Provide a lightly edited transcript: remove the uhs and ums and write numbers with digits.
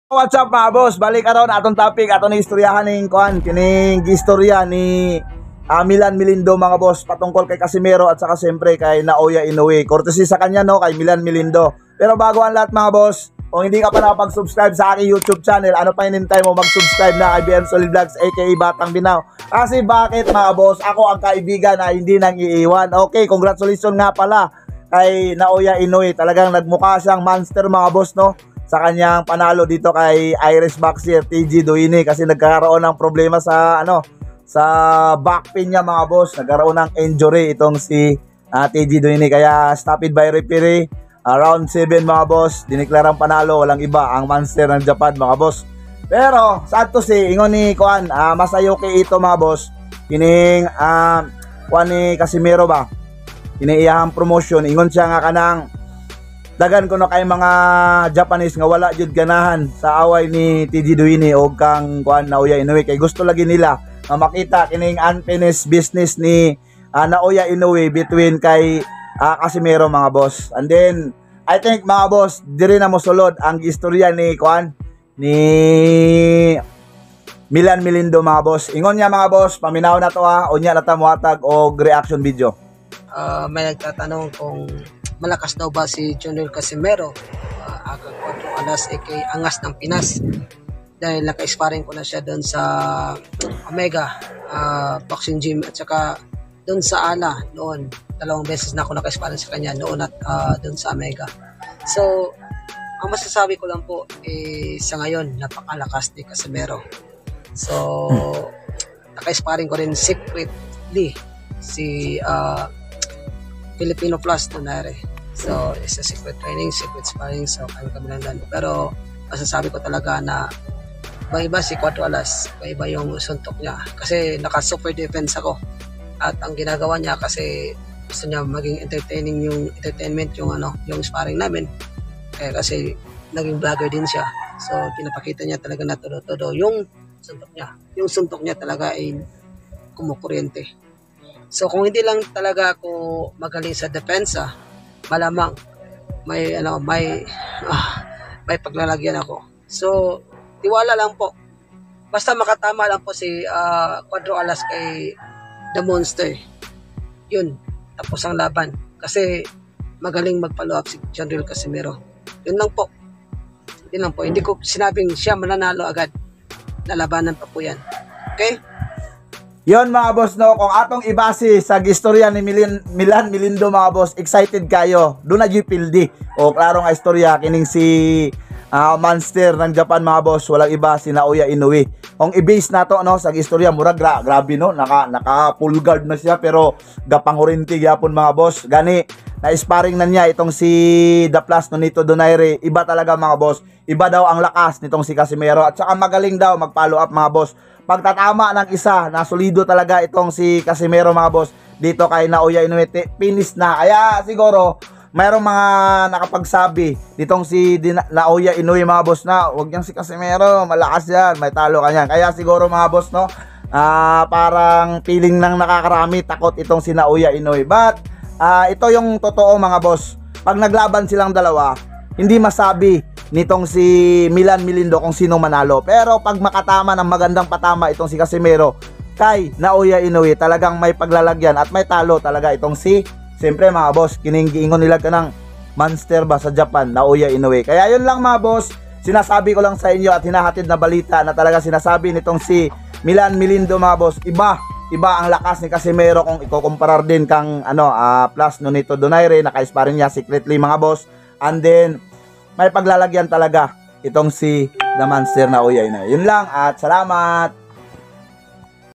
What's up mga boss? Balik karon atong topic, atong istoryahan ning kuan, kining istorya ni Milan Milindo mga boss patungkol kay Casimero at saka siyempre kay Naoya Inoue. Courtesy sa kanya no kay Milan Milindo. Pero bago ang lahat mga boss, kung hindi ka pa nakapag-subscribe sa aking YouTube channel, ano pa hinintay mo, mag-subscribe na kay BM Solid Vlogs aka Batang Binaw. Kasi bakit mga boss, ako ang kaibigan na hindi nang iiwan. Okay, congratulations nga pala kay Naoya Inoue. Talagang nagmukha siyang monster mga boss no sa kanyang panalo dito kay Irish boxer TG Doheny kasi nagkaroon ng problema sa sa back pain niya mga boss. Nagkaroon ng injury itong si TG Doheny kaya stopped by referee round 7 mga boss. Dineklarang panalo, walang iba ang monster ng Japan mga boss. Pero sad to say ingon ni kuan Masayuki Ito mga boss kining kuan ni Casimero ba iniiyahang promotion, ingon siya nga kanang dagan ko na kay mga Japanese nga wala jud ganahan sa away ni TG Doheny o kang kuan Naoya Inoue kay gusto lagi nila nga makita kining unfinished business ni Naoya Inoue between kay Casimero mga boss. And then I think mga boss diri na mo sulod ang istorya ni kuan ni Milan Milindo mga boss. Ingon niya mga boss, paminaw na to unya na ta mohatag og reaction video. May nagtatanong kung malakas daw ba si Junior Casimero, Aga 4 Alas aka Angas ng Pinas, dahil naka-sparring ko na siya doon sa Omega boxing gym at saka doon sa Ala noon. 2 beses na ako naka-sparring sa kanya noon at doon sa Omega. So ang masasabi ko lang po sa ngayon napakalakas ni Casimero. So naka-sparring ko rin secretly si Filipino Plus Tonare. So, it's a secret training, secret sparring, so kami lang lang. Pero, masasabi ko talaga na iba si 4 Alas, iba yung suntok niya. Kasi naka-super defense ako. At ang ginagawa niya kasi gusto niya maging entertaining yung entertainment, yung sparring namin. Kasi naging vlogger din siya. So, pinapakita niya talaga na todo-todo yung suntok niya. Yung suntok niya talaga ay kumukuryente. So kung hindi lang talaga ako magaling sa depensa, malamang may paglalagyan ako. So tiwala lang po. Basta makatama lang po si 4 Alas kay The Monster. Yun, tapos ang laban. Kasi magaling mag-follow up si Junior Casimero. Yun lang po. Yun lang po. Hindi ko sinabing siya mananalo agad. Lalabanan pa po yan. Okay? Yon mga boss no, kung atong ibase sa istorya ni Milan Milindo mga boss, excited kayo. Doon na pildi. O klaro nga istorya kining si monster ng Japan mga boss, walang iba si Naoya Inoue. Kung i-base na to no sa istorya mura grabe no, naka full guard na siya pero gapanghurinti gyapon mga boss. Gani na sparring na niya itong si The Plus Nonito Donaire. Iba talaga mga boss. Iba daw ang lakas nitong si Casimero at saka magaling daw mag-follow up mga boss. Pagtatama ng isa, nasolido talaga itong si Casimero mga boss dito kay Naoya Inoue, finish na. Kaya siguro mayroong mga nakapagsabi ditong si Naoya Inoue mga boss na wag niyang si Casimero, malakas yan, may talo kanyan. Kaya siguro mga boss no, parang feeling ng nakakarami, takot itong si Naoya Inoue. But ito yung totoo mga boss, pag naglaban silang dalawa, hindi masabi nitong si Milan Milindo kung sino manalo. Pero pag makatama ng magandang patama itong si Casimero kay Naoya Inoue, talagang may paglalagyan at may talo talaga itong si, siyempre mga boss, kiningiingon nila ka ng monster ba sa Japan, Naoya Inoue. Kaya yun lang mga boss, sinasabi ko lang sa inyo at hinahatid na balita na talaga sinasabi nitong si Milan Milindo mga boss, iba ang lakas ni Casimero kung ikukumparar din kang Plus Nonito Donaire, naka-sparring niya secretly mga boss. And then may paglalagyan talaga itong si The Monster Naoya Inoue. Yun lang at salamat.